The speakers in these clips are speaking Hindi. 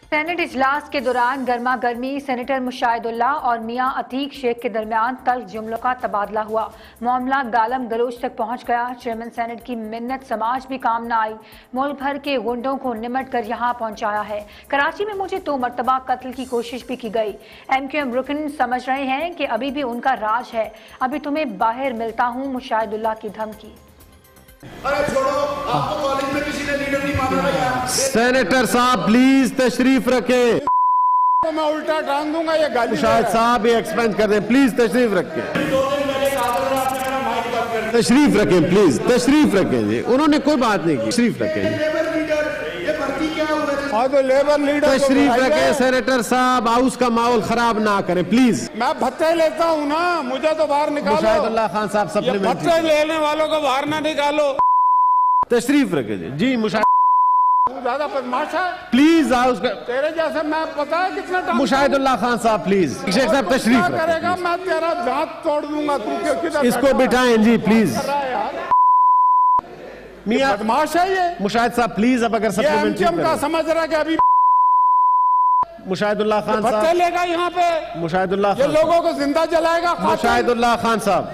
सैनेट इजलास के दौरान गरमा गरमी सेनेटर मुशाहिदुल्लाह और मियां अतीक शेख के दरमियान तल्ख जुमलों का तबादला हुआ। मामला गालम गलोच तक पहुंच गया। चेयरमैन सैनेट की मिन्नत समाज भी काम न आई। मुल्क भर के गुंडों को निमट कर यहाँ पहुंचाया है। कराची में मुझे 2 मरतबा कत्ल की कोशिश भी की गई। MQM रुकन समझ रहे हैं कि अभी भी उनका राज है। अभी तुम्हें बाहर मिलता हूँ, मुशाहिदुल्लाह की धमकी। अरे छोड़ो, आपको कॉलेज में किसी ने लीडर नहीं माना। सेनेटर साहब प्लीज तशरीफ रखें। तो मैं उल्टा टांग दूंगा ये गाली। शायद साहब ये एक्सपेंड कर दें, प्लीज तशरीफ रखें। तशरीफ रखें, प्लीज तशरीफ रखें जी। उन्होंने कोई बात नहीं की, तशरीफ रखें। हाँ तो लेबर लीडर तशरीफ रखें सेनेटर साहब, हाउस का माहौल खराब ना करें प्लीज। मैं भत्ते लेता हूँ ना, मुझे तो बाहर निकालो। मुशाहिदुल्लाह खान साहब सप्लीमेंट। भत्ते लेने वालों को बाहर ना निकालो। तशरीफ रखें जी। जी ज्यादा बदमाश है प्लीज। हाउस का तेरे जैसे मैं पता है कितना टाइम। मुशाहिदुल्लाह खान साहब प्लीज। शेख साहब तशरीफ रखें। करेगा मैं तेरा दांत तोड़ दूंगा। तू किधर इसको बिठाएं जी प्लीज। मियां बदमाश है ये। मुशाहिद साहब प्लीज, अब अगर MQM का समझ रहा है कि अभी मुशाहिदुल्लाह खान साहब भत्ते लेगा यहाँ पे। मुशाहिदुल्लाह ये लोगों को जिंदा जलाएगा। मुशाहिदुल्लाह खान साहब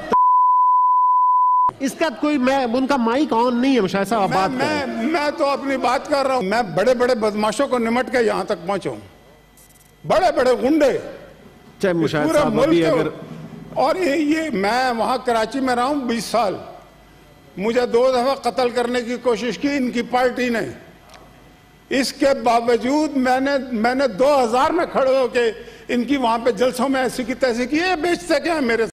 इसका कोई उनका माइक ऑन नहीं है। मुशाहिद साहब बात मैं तो अपनी बात कर रहा हूँ। मैं बड़े बड़े बदमाशों को निमट के यहाँ तक पहुंचा हूँ। बड़े बड़े गुंडे चाहे मुशाहिद पूरे साहब मुल्क अगर और ये मैं वहां कराची में रहा हूँ 20 साल। मुझे 2 दफा कत्ल करने की कोशिश की इनकी पार्टी ने। इसके बावजूद मैंने 2000 में खड़े होके इनकी वहां पे जलसों में ऐसी की तैसी की। ये बेचते क्या है मेरे